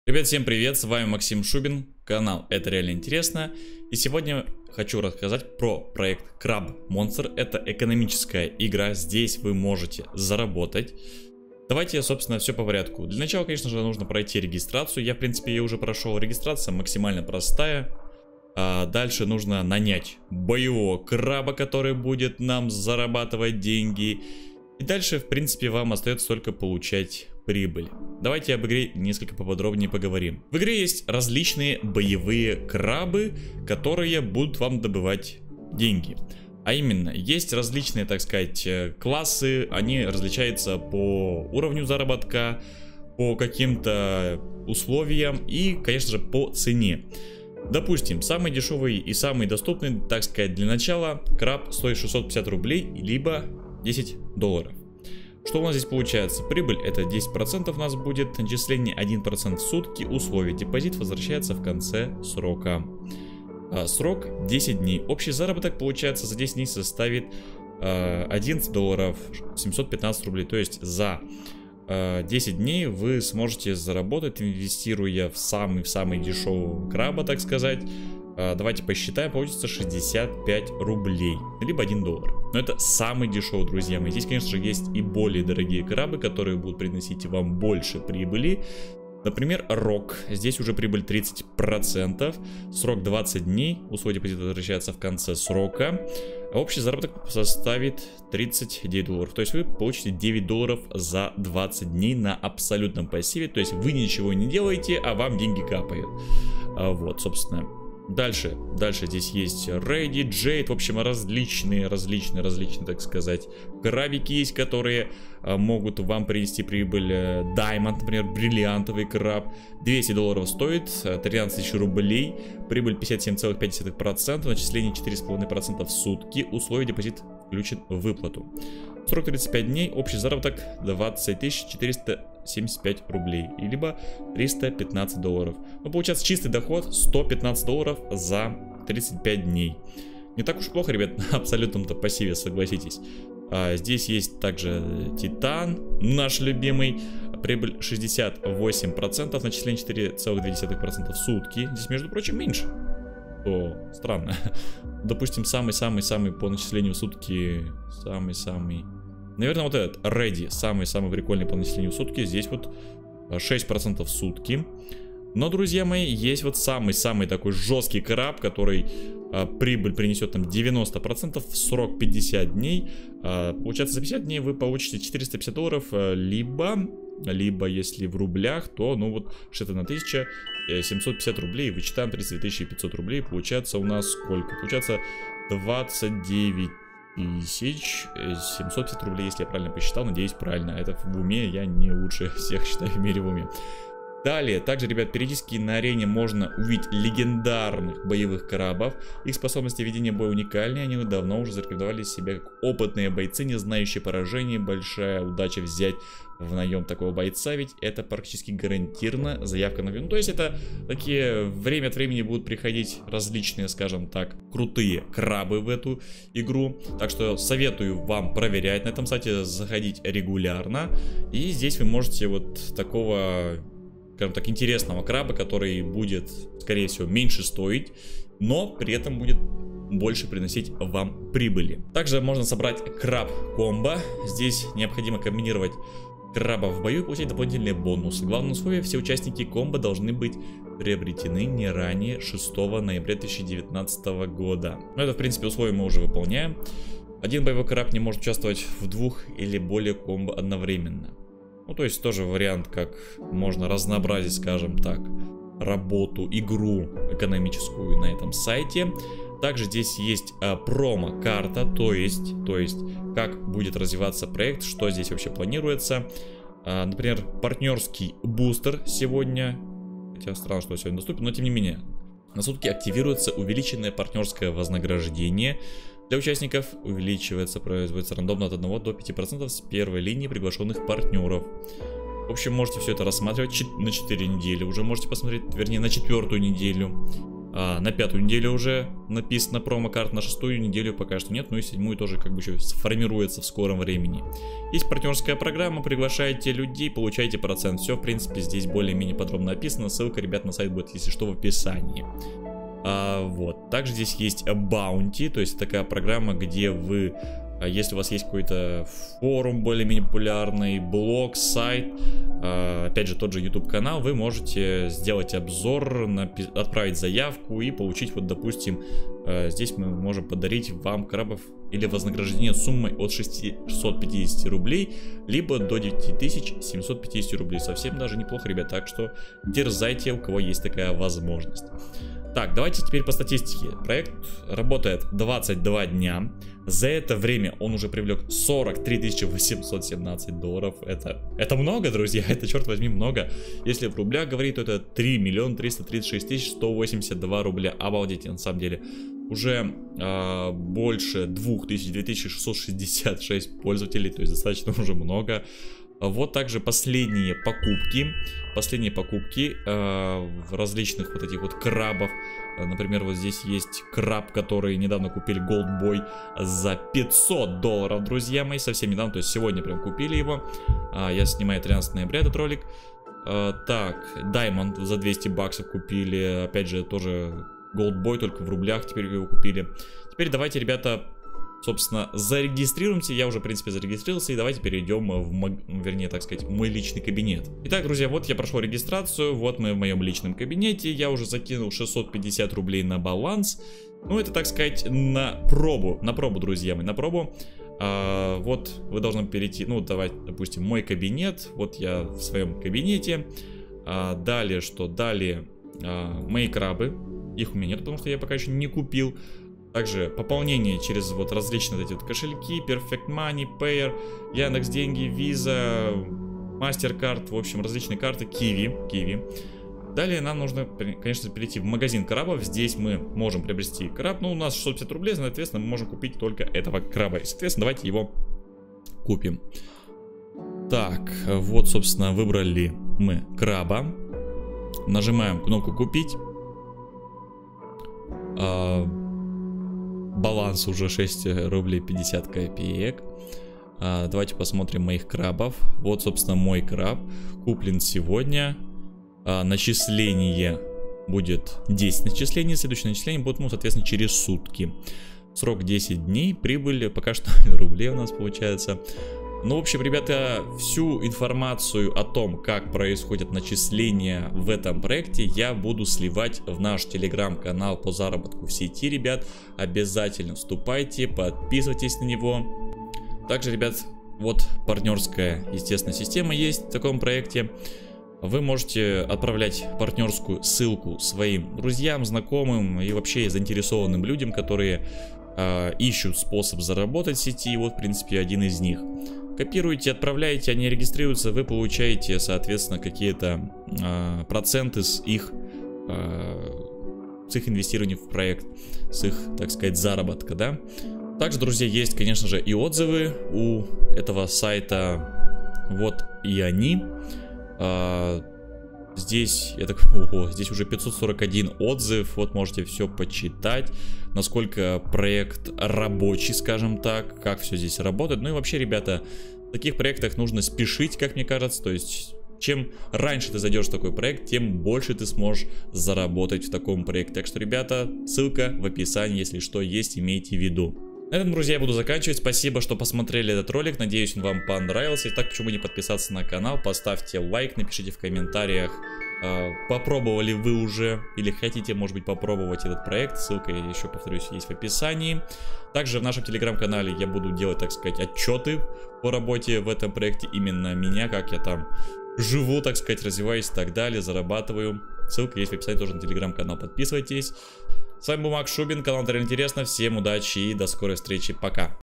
Ребят, всем привет, с вами Максим Шубин, канал Это Реально Интересно. И сегодня хочу рассказать про проект Crab Monster. Это экономическая игра, здесь вы можете заработать. Давайте, собственно, все по порядку. Для начала, конечно же, нужно пройти регистрацию. Я, в принципе, ее уже прошел. Регистрация максимально простая. Дальше нужно нанять боевого краба, который будет нам зарабатывать деньги. И дальше, в принципе, вам остается только получать прибыль. Давайте об игре несколько поподробнее поговорим. В игре есть различные боевые крабы, которые будут вам добывать деньги. А именно, есть различные, так сказать, классы. Они различаются по уровню заработка, по каким-то условиям и, конечно же, по цене. Допустим, самый дешевый и самый доступный, так сказать, для начала краб стоит 650 рублей, либо $10. Что у нас здесь получается? Прибыль это 10% у нас будет, начисление 1% в сутки, условия депозит возвращается в конце срока. Срок 10 дней. Общий заработок получается за 10 дней составит $11, 715 рублей. То есть за 10 дней вы сможете заработать, инвестируя в самый дешевый краба, так сказать. Давайте посчитаем, получится 65 рублей, либо $1. Но это самый дешевый, друзья мои. Здесь, конечно же, есть и более дорогие крабы, которые будут приносить вам больше прибыли. Например, Рок. Здесь уже прибыль 30%, срок 20 дней, условие депозита возвращается в конце срока. Общий заработок составит $39. То есть вы получите $9 за 20 дней на абсолютном пассиве. То есть вы ничего не делаете, а вам деньги капают. Вот, собственно. Дальше здесь есть Рейди, Джейд, в общем, различные, так сказать, крабики есть, которые могут вам принести прибыль. Diamond, например, бриллиантовый краб, $200 стоит, 13 тысяч рублей, прибыль 57,5%, начисление 4,5% в сутки, условие депозит включен в выплату. Срок 35 дней, общий заработок 20 475 рублей, либо $315. Ну, получается чистый доход $115 за 35 дней. Не так уж плохо, ребят, на абсолютном-то пассиве, согласитесь. Здесь есть также Титан, наш любимый, прибыль 68%, начисление 4,2% в сутки. Здесь, между прочим, меньше. О, странно. Допустим, самый по начислению в сутки, наверное, вот этот Ready, самый прикольный по начислению в сутки. Здесь вот 6% в сутки. Но, друзья мои, есть вот самый такой жесткий краб, который прибыль принесет там 90%, в срок 50 дней. Получается, за 50 дней вы получите $450, либо если в рублях, то, ну вот, 61 рублей, вычитаем 32 500 рублей, получается у нас сколько? Получается 29 750 рублей, если я правильно посчитал, надеюсь, правильно. Это в уме, я не лучше всех считаю в мире в уме. Далее, также, ребят, периодически на арене можно увидеть легендарных боевых крабов. Их способности ведения боя уникальные, они давно уже зарекомендовали себя как опытные бойцы, не знающие поражений. Большая удача взять в наем такого бойца, ведь это практически гарантированно заявка на вину. То есть это такие время от времени будут приходить различные, скажем так, крутые крабы в эту игру. Так что советую вам проверять на этом сайте, заходить регулярно. И здесь вы можете вот такого, скажем так, интересного краба, который будет, скорее всего, меньше стоить, но при этом будет больше приносить вам прибыли. Также можно собрать краб-комбо. Здесь необходимо комбинировать краба в бою и получать дополнительные бонусы. Главное условие: все участники комбо должны быть приобретены не ранее 6 ноября 2019 года. Но это, в принципе, условие мы уже выполняем. Один боевой краб не может участвовать в 2 или более комбо одновременно. Ну, то есть тоже вариант, как можно разнообразить, скажем так, работу, игру экономическую на этом сайте. Также здесь есть промо-карта, то есть как будет развиваться проект, что здесь вообще планируется. Например, партнерский бустер сегодня, хотя странно, что сегодня доступен, но тем не менее, на сутки активируется увеличенное партнерское вознаграждение. Для участников увеличивается, производится рандомно от 1 до 5% с первой линии приглашенных партнеров. В общем, можете все это рассматривать на 4 недели. Уже можете посмотреть, вернее, на 4-ю неделю. На 5-ю неделю уже написано промокарта, на 6-ю неделю пока что нет, ну и 7-ю тоже как бы еще сформируется в скором времени. Есть партнерская программа, приглашаете людей, получаете процент. Все, в принципе, здесь более-менее подробно описано. Ссылка, ребят, на сайт будет, если что, в описании. Вот. Также здесь есть Bounty, то есть такая программа, где вы, если у вас есть какой-то форум более-менее популярный, блог, сайт, опять же тот же YouTube канал, вы можете сделать обзор, отправить заявку и получить, вот допустим, здесь мы можем подарить вам крабов или вознаграждение суммой от 650 рублей, либо до 9750 рублей. Совсем даже неплохо, ребят, так что дерзайте, у кого есть такая возможность. Так, давайте теперь по статистике. Проект работает 22 дня. За это время он уже привлек 43 817 долларов. Это много, друзья, это, черт возьми, много. Если в рублях говорить, то это 3 336 182 рубля. Обалдеть, на самом деле. Уже больше 2666 пользователей, то есть достаточно уже много. Вот также последние покупки в различных вот этих вот крабов. Например, вот здесь есть краб, который недавно купили Gold Boy за 500 долларов, друзья мои, совсем недавно, то есть сегодня прям купили его. Я снимаю 13 ноября этот ролик. Так, Diamond за 200 баксов купили, опять же, тоже Gold Boy, только в рублях теперь его купили. Теперь давайте, ребята, собственно, зарегистрируемся. Я уже, в принципе, зарегистрировался. И давайте перейдем вернее, так сказать, в мой личный кабинет. Итак, друзья, вот я прошел регистрацию. Вот мы в моем личном кабинете. Я уже закинул 650 рублей на баланс. Ну, это, так сказать, на пробу, друзья мои, на пробу. Вот вы должны перейти, ну, давайте, допустим, мой кабинет. Вот я в своем кабинете. Далее, что? Далее мои крабы. Их у меня нет, потому что я пока еще не купил. Также пополнение через вот различные вот эти вот кошельки, Perfect Money, Payer, Яндекс.Деньги, Visa, MasterCard, в общем, различные карты, Kiwi. Далее нам нужно, конечно, перейти в магазин крабов. Здесь мы можем приобрести краб. Ну, у нас 650 рублей, соответственно, мы можем купить только этого краба. И, соответственно, давайте его купим. Так, вот, собственно, выбрали мы краба. Нажимаем кнопку «Купить». Баланс уже 6 рублей 50 копеек. Давайте посмотрим моих крабов. Вот, собственно, мой краб. Куплен сегодня. Начисление будет 10 начислений. Следующее начисление будет, ну, соответственно, через сутки. Срок 10 дней. Прибыль пока что рублей у нас получается. Ну, в общем, ребята, всю информацию о том, как происходят начисления в этом проекте, я буду сливать в наш телеграм-канал по заработку в сети, ребят. Обязательно вступайте, подписывайтесь на него. Также, ребят, вот партнерская, естественно, система есть в таком проекте. Вы можете отправлять партнерскую ссылку своим друзьям, знакомым и вообще заинтересованным людям, которые ищут способ заработать в сети. Вот, в принципе, один из них. Копируете, отправляете, они регистрируются, вы получаете, соответственно, какие-то проценты с их инвестирования в проект, с их, так сказать, заработка, да. Также, друзья, есть, конечно же, и отзывы у этого сайта. Вот и они. Здесь, здесь уже 541 отзыв. Вот можете все почитать, насколько проект рабочий, скажем так, как все здесь работает. Ну и вообще, ребята, в таких проектах нужно спешить, как мне кажется. То есть, чем раньше ты зайдешь в такой проект, тем больше ты сможешь заработать в таком проекте. Так что, ребята, ссылка в описании, если что есть, имейте в виду. На этом, друзья, я буду заканчивать. Спасибо, что посмотрели этот ролик. Надеюсь, он вам понравился. И так, почему не подписаться на канал? Поставьте лайк, напишите в комментариях, попробовали вы уже или хотите, может быть, попробовать этот проект. Ссылка, еще повторюсь, есть в описании. Также в нашем телеграм-канале я буду делать, так сказать, отчеты по работе в этом проекте. Именно меня, как я там живу, так сказать, развиваюсь и так далее, зарабатываю. Ссылка есть в описании тоже на телеграм-канал. Подписывайтесь. С вами был Макс Шубин, канал Это Реально Интересно. Всем удачи и до скорой встречи. Пока.